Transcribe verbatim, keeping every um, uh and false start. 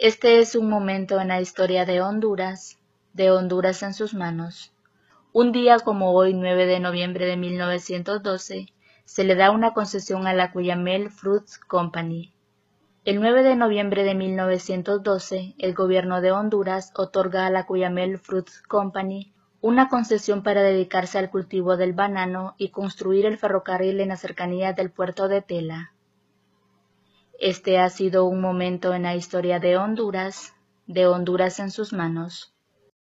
Este es un momento en la historia de Honduras, de Honduras en sus manos. Un día como hoy, nueve de noviembre de mil novecientos doce, se le da una concesión a la Cuyamel Fruits Company. El nueve de noviembre de mil novecientos doce, el gobierno de Honduras otorga a la Cuyamel Fruits Company una concesión para dedicarse al cultivo del banano y construir el ferrocarril en las cercanías del puerto de Tela. Este ha sido un momento en la historia de Honduras, de Honduras en sus manos.